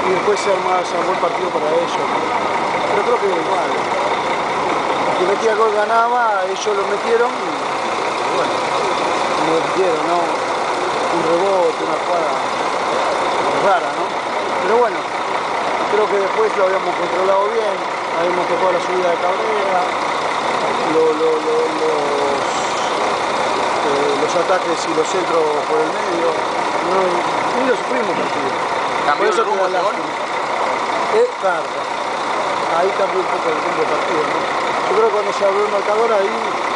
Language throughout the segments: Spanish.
y después se armó el partido para ellos. Pero creo que igual, el que metía gol ganaba, ellos lo metieron y bueno, lo metieron, ¿no? Un rebote, una jugada rara, ¿no? Pero bueno, creo que después lo habíamos controlado bien, habíamos tocado la subida de Cabrera, los ataques y los centros por el medio, ni lo sufrimos partido. ¿Cambió el rumbo ese gol? Claro, ahí cambió un poco el rumbo del partido, ¿no? Yo creo que cuando se abrió el marcador ahí,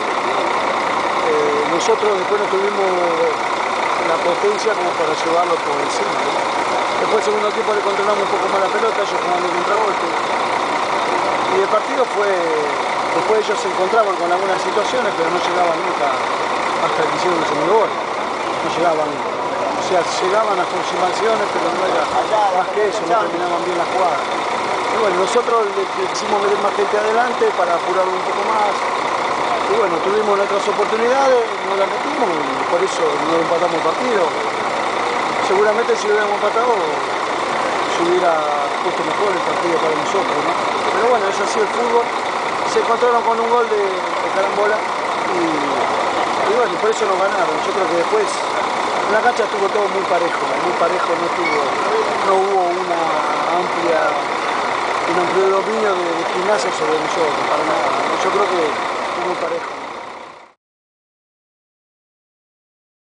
nosotros después no tuvimos la potencia como para llevarlo por encima, ¿no? Después el segundo tiempo le controlamos un poco más la pelota, ellos jugando el contragolpe. Y el partido fue, después ellos se encontraban con algunas situaciones, pero no llegaban nunca hasta que hicieron el segundo gol. No llegaban, o sea, llegaban a aproximaciones, pero no era más que eso, no terminaban bien la jugada. Y bueno, nosotros le quisimos meter más gente adelante para apurarlo un poco más. Y bueno, tuvimos nuestras oportunidades, no las metimos y por eso no empatamos el partido. Seguramente si lo hubiéramos empatado, se hubiera puesto mejor el partido para nosotros, ¿no? Pero bueno, es así el fútbol. Se encontraron con un gol de carambola y bueno, por eso nos ganaron. Yo creo que después en la cancha estuvo todo muy parejo, no hubo un amplio dominio de Gimnasia sobre nosotros, para nada. Yo creo que fue muy parejo.